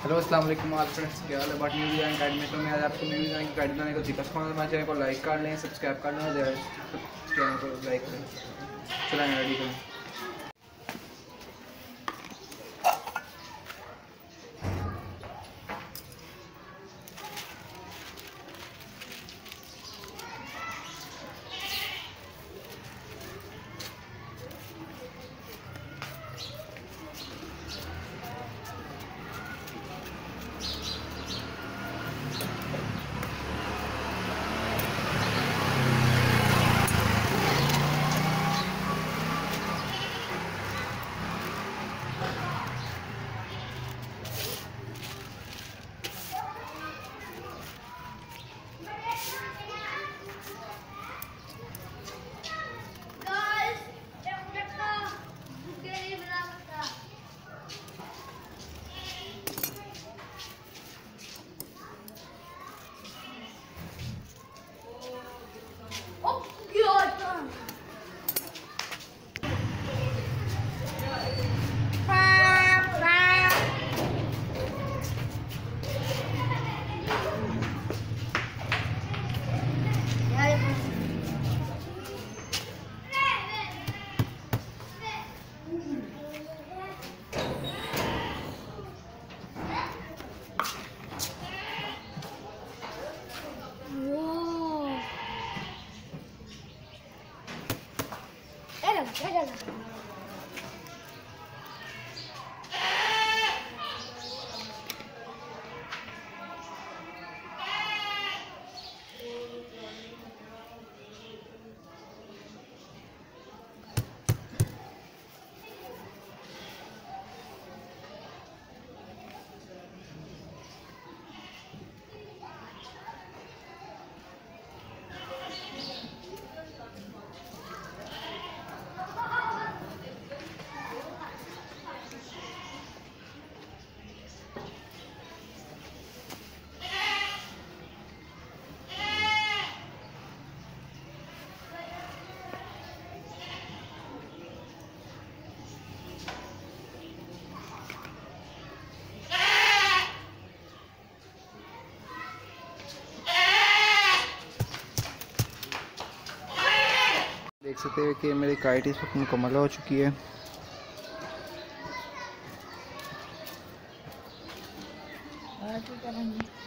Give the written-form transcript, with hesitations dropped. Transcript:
Hello अस्सलाम वालेकुम all friends, क्या हाल है। बट न्यू डिज़ाइन अकेडमी तो मैं आज आपको न्यू डिज़ाइन की गाइड बनाने को सीखा। हमारे चैनल को लाइक कर लें, सब्सक्राइब कर लें, चैनल को लाइक करें। चलाएँ रेडी करें। देख सकते हैं कि मेरी काइट इस वक्त मुकम्मल हो चुकी है।